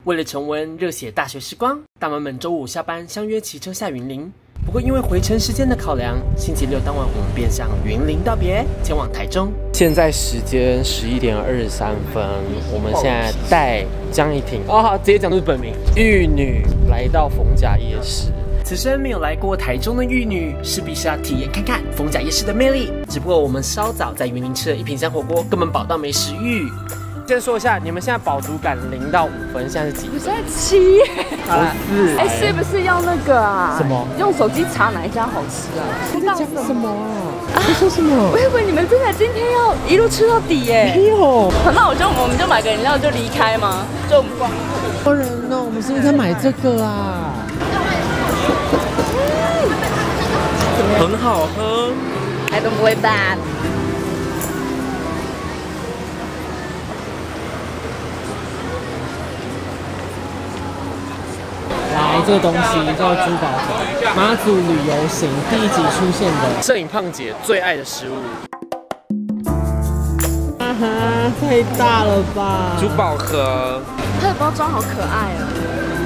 为了重温热血大学时光，大妈们周五下班相约骑车下云林。不过因为回程时间的考量，星期六当晚我们便向云林道别，前往台中。现在时间11点23分，我们现在带江一婷直接讲出本名玉女来到逢甲夜市。此生没有来过台中的玉女，势必是要体验看看逢甲夜市的魅力。只不过我们稍早在云林吃了一品香火锅，根本饱到没食欲。先说一下，你们现在饱足感0到5分，现在是几分？ 我现在7耶。 好了，4。 哎，是不是要那个啊？ 什么？ 用手机查哪一家好吃啊？ 你在讲什么啊？你说什么？ 我以为你们真的今天要一路吃到底耶。 没有。 那我们就买个饮料就离开吗？就我们逛。 多人哦，我们是不是在买这个啊？很好喝。 I don't believe that。 来，这个东西叫珠宝盒，马祖旅游行第1集出现的摄影胖姐最爱的食物。啊哈，太大了吧！珠宝盒， 它的包装好可爱哦。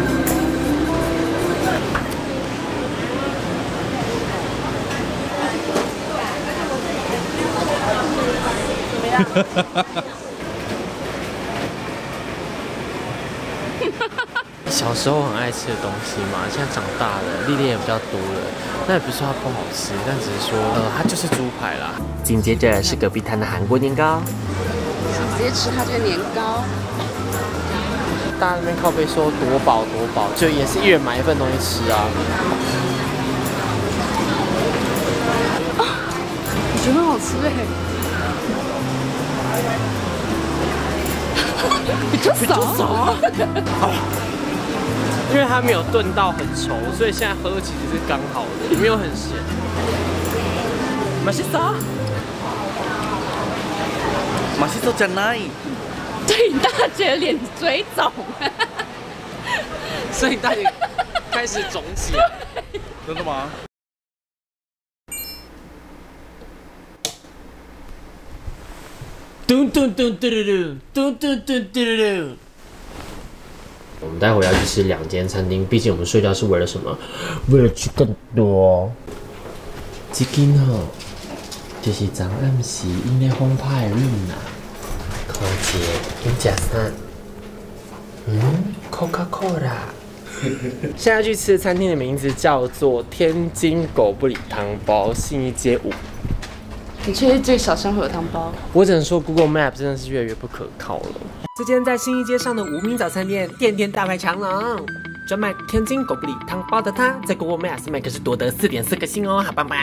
小时候很爱吃的东西嘛，现在长大了，历练也比较多了。那也不是说它不好吃，但只是说，它就是猪排啦。紧接着是隔壁摊的韩国年糕， 直接吃它这个年糕。 大家那边靠背说多饱多饱，就也是一人买一份东西吃啊。 我觉得很好吃哎。比较少。 因为它没有炖到很稠，所以现在喝其实是刚好的，也没有很咸。맛있어？맛있었잖아。 对你大姐脸水肿， 所以大姐开始肿起来。 真的吗？ 嘟嘟嘟嘟嘟嘟嘟嘟嘟嘟。我们待会要去吃2间餐厅，毕竟我们睡觉是为了什么？为了吃更多。这间吼，就是昨暗时因咧风派润啦。考姐，你吃啥？Coca-Cola。现在去吃的餐厅的名字叫做天津狗不理汤包，信义街5。 你确定这个小香会有汤包？ 我只能说 Google Map 真的是越来越不可靠了。这间在信义街上的无名早餐店，天天大排长龙，专卖天津狗不理汤包的它，在 Google Map 上面可是夺得4.4颗星哦，好棒棒！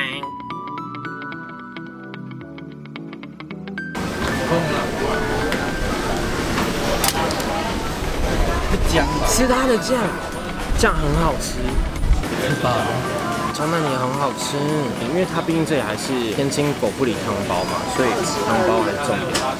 吃它的酱很好吃，太棒了。长蛋也很好吃，因为它毕竟这里还是天津狗不理汤包嘛，所以汤包很重要。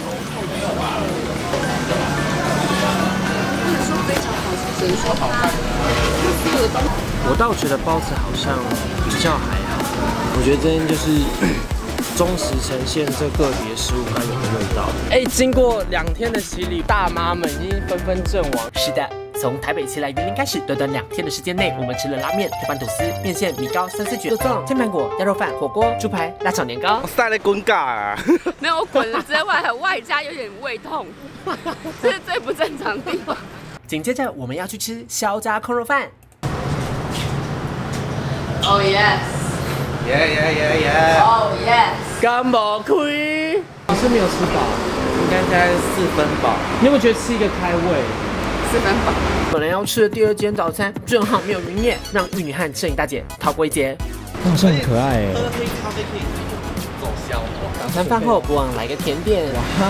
我倒觉得包子好像比较还好，我觉得这边就是忠实呈现这个别食物该有的味道。经过2天的洗礼，大妈们已经纷纷阵亡。是的。从台北骑来云林开始，短短2天的时间内，我们吃了拉面、铁板吐司、面线、米糕、3丝卷、肉粽、煎盘果、鸭肉饭、火锅、猪排、辣炒年糕。 我晒了滚嘎啊！ 没有，我滚了之外，还外加有点胃痛，这是最不正常的地方。 紧接着我们要去吃肖家控肉饭。 Oh yes！ Oh yes！ 干无亏，你是没有吃饱， 应该在4分饱。 你有没有觉得吃一个开胃 ？4分饱。 本来要吃的第2间早餐，正好没有营业，让玉女和摄影大姐逃过一劫。好像很可爱哎。 喝黑咖啡可以走消。 早餐饭后不忘来个甜点。哇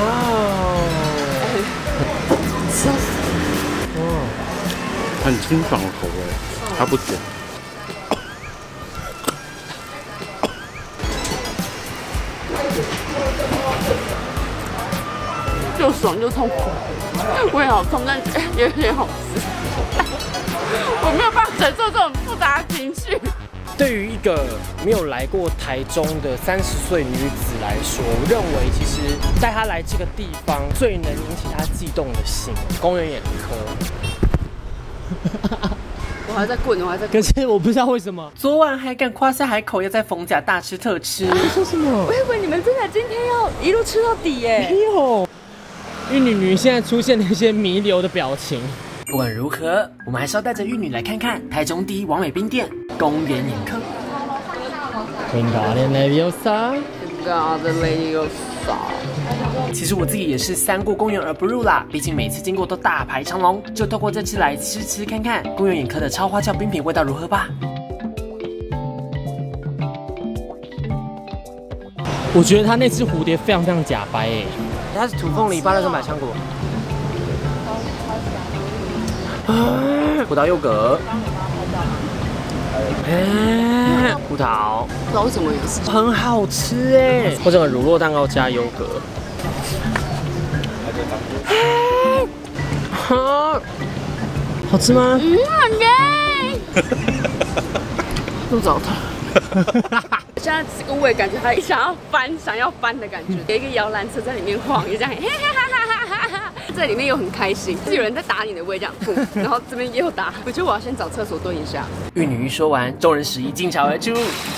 哦！很清爽的口味，它不甜。 又爽又痛苦，胃好痛，但也有点好吃。我没有办法承受这种复杂的情绪。 对于一个没有来过台中的30岁女子来说，我认为其实带她来这个地方最能引起她悸动的心。公园眼科， 我还在滚，我还在滚。 可是我不知道为什么，昨晚还敢夸下海口，要在逢甲大吃特吃。说什么？ 我以为你们真的今天要一路吃到底耶。 没有。玉女女现在出现了一些弥留的表情。不管如何，我们还是要带着玉女来看看台中第一完美冰店——公园眼科。其实我自己也是三过公园而不入啦，毕竟每次经过都大排长龙。就透过这次来吃看看公园眼科的超花俏冰品味道如何吧。我觉得它那只蝴蝶非常假白诶，它是土凤梨、芭乐跟百香果。葡萄柚格，葡萄， 不知道为什么也是很好吃哎！或者乳酪蛋糕加优格，好吃吗？ 很耶！肚子好痛。现在这个胃感觉它想要翻的感觉，有一个摇篮车在里面晃，就这样，在里面又很开心，是有人在打你的胃这样，然后这边也有打。我觉得我要先找厕所蹲一下。 玉女一说完，众人拾遗进巢而出。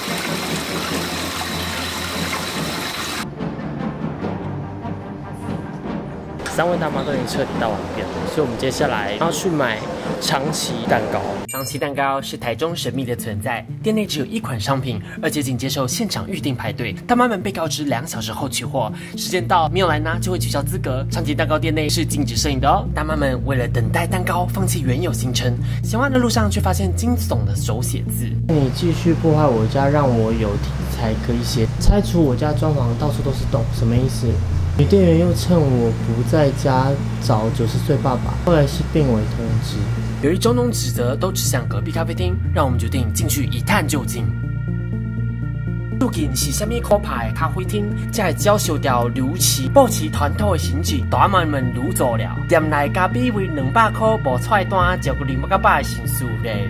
三位大妈都已经彻底到完遍了，所以我们接下来要去买长崎蛋糕。长崎蛋糕是台中神秘的存在，店内只有一款商品，而且仅接受现场预定排队。大妈们被告知2小时后取货，时间到没有来拿就会取消资格。长崎蛋糕店内是禁止摄影的哦。大妈们为了等待蛋糕，放弃原有行程，闲逛的路上却发现惊悚的手写字：你继续破坏我家，让我有题材可以写，拆除我家装潢，到处都是洞，什么意思？女店员又趁我不在家找90岁爸爸，后来是病危通知。由于种种指责都指向隔壁咖啡厅，让我们决定进去一探究竟。究竟是什么可怕的咖啡厅，才会遭受到如此保持传统的形式？大妈们愈做了，店内加比为200块无菜单，照顾200的神事咧。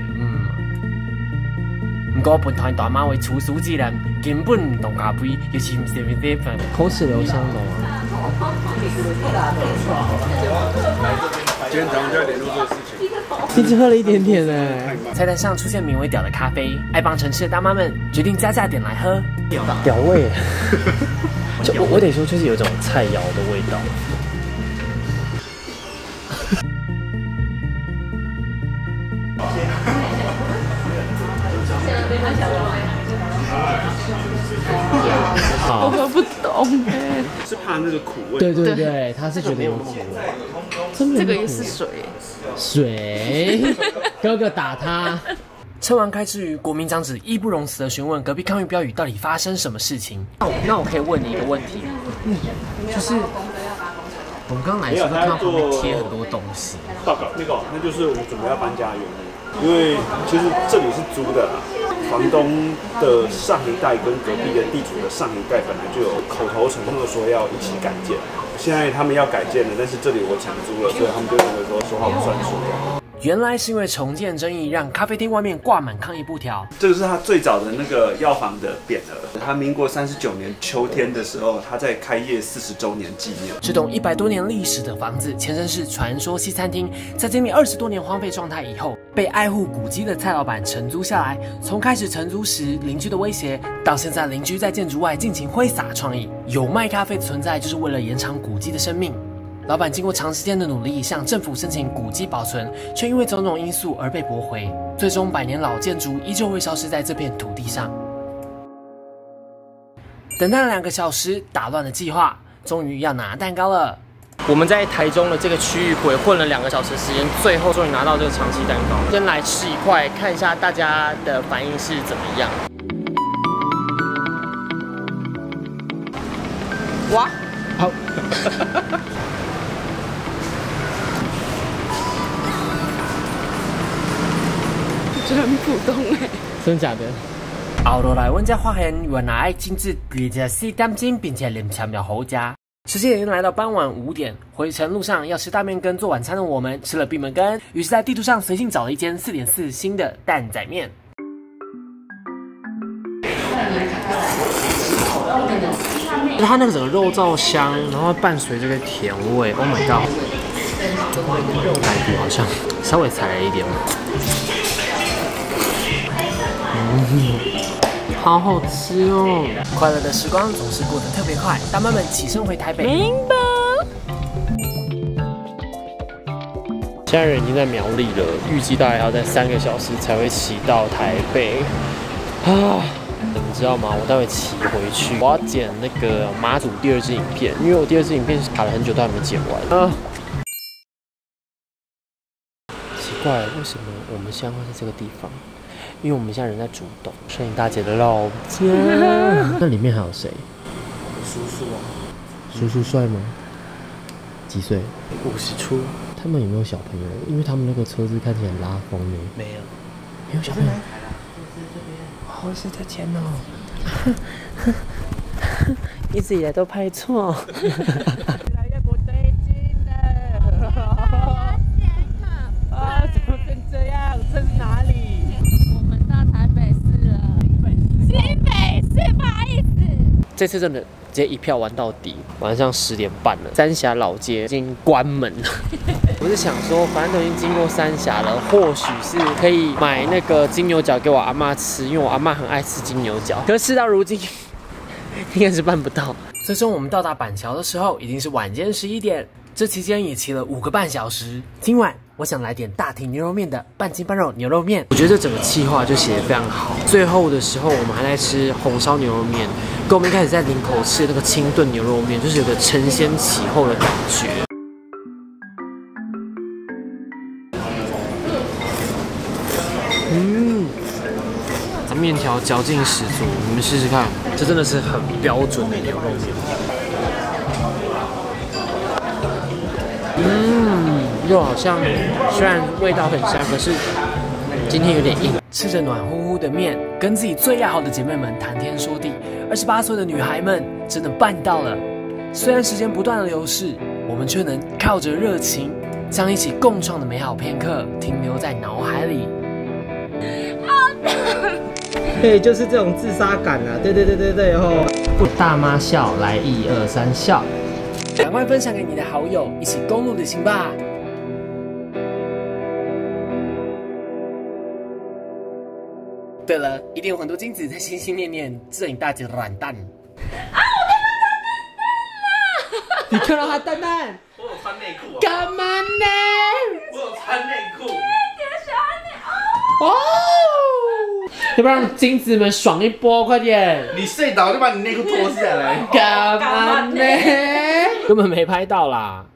不过本团大妈为处暑之人，根本唔懂咖啡，尤其唔是面这份口齿留香的嘛。 今天早上就要联络这个事情。 你只喝了一点点哎。菜单上出现名为“屌”的咖啡，爱帮城市的大妈们决定加价点来喝。屌味，我得说，就是有一种菜肴的味道。 我喝不懂哎， 是怕那个苦味。 对，他是觉得有苦味。 这个也是水。 水，哥哥打他。吃完开之余，国民长子义不容辞的询问隔壁抗议标语到底发生什么事情。那我可以问你一个问题，就是我们刚来的时候看到旁边贴很多东西。 那就是我们准备要搬家的原因，因为其实这里是租的啦。房东的上一代跟隔壁的地主的上一代本来就有口头承诺说要一起改建，现在他们要改建了，但是这里我承租了，所以他们就认为说话不算数。 原来是因为重建争议，让咖啡厅外面挂满抗议布条。 这个是他最早的那个药房的匾额，他民国39年秋天的时候，他在开业40周年纪念。 这栋100多年历史的房子，前身是传说西餐厅，在经历20多年荒废状态以后，被爱护古迹的蔡老板承租下来。从开始承租时邻居的威胁，到现在邻居在建筑外尽情挥洒创意，有卖咖啡的存在，就是为了延长古迹的生命。老板经过长时间的努力，向政府申请古迹保存，却因为种种因素而被驳回。最终，100年老建筑依旧会消失在这片土地上。等待了2个小时，打乱了计划，终于要拿蛋糕了。我们在台中的这个区域鬼混了2个小时时间，最后终于拿到这个长崎蛋糕。先来吃一块，看一下大家的反应是怎么样。哇，好。 觉得很普通哎， 真的假的？后落来，我才发现原来亲自24点钟，并且连签了好家。时间已经来到傍晚5点，回程路上要吃大面羹做晚餐的我们吃了闭门羹，于是在地图上随性找了一间4点4星的蛋仔面。它那个整个肉燥香，然后伴随这个甜味 ，Oh my god！ 排骨好像稍微踩了一点。好好吃哦！快乐的时光总是过得特别快，大妈们起身回台北。明白。现在人已经在苗栗了，预计大概要在3个小时才会骑到台北。啊，你知道吗？我待会骑回去，我要剪那个马祖第2支影片，因为我第2支影片卡了很久都还没剪完啊。奇怪，为什么我们现在会在这个地方？因为我们现在人在竹东，摄影大姐的老家。那里面还有谁？ 叔叔啊。 叔叔帅吗？几岁？50出。他们有没有小朋友？因为他们那个车子看起来很拉风呢。没有，没有小朋友。哦，是在前哦。一直以来都拍错。越来越不对劲了。啊，怎么变这样？这是哪里？ 我们到台北市了。新北市，不好意思。 这次真的直接一票玩到底，晚上10点半了，三峡老街已经关门了。我是想说，反正都已经经过三峡了，或许是可以买那个金牛角给我阿嬷吃，因为我阿嬷很爱吃金牛角。可是事到如今，应该是办不到。最终我们到达板桥的时候，已经是晚间11点，这期间也骑了5个半小时。今晚我想来点大庭牛肉面的半筋半肉牛肉面。我觉得这整个企划就写得非常好。最后的时候，我们还在吃红烧牛肉面，跟我们一开始在林口吃的那个清炖牛肉面，就是有个承先启后的感觉。它面条嚼劲十足，你们试试看，这真的是很标准的牛肉面。肉好像虽然味道很香，可是今天有点硬。吃着暖乎乎的面，跟自己最要好的姐妹们谈天说地。28岁的女孩们真的办到了。虽然时间不断的流逝，我们却能靠着热情，将一起共创的美好片刻停留在脑海里。 对，就是这种自杀感啊！对哦。 不大妈笑，来1、2、3笑。赶快分享给你的好友，一起公路旅行吧！对了，一定有很多金子在心心念念摄影大姐的软蛋。啊！我看到他蛋蛋！你看到他蛋蛋？ 我有穿内裤啊！ 干嘛呢？ 我有穿内裤。 哦！要不让金子们爽一波，快点！ 你睡倒就把你内裤脱下来。 干嘛呢？根本没拍到啦。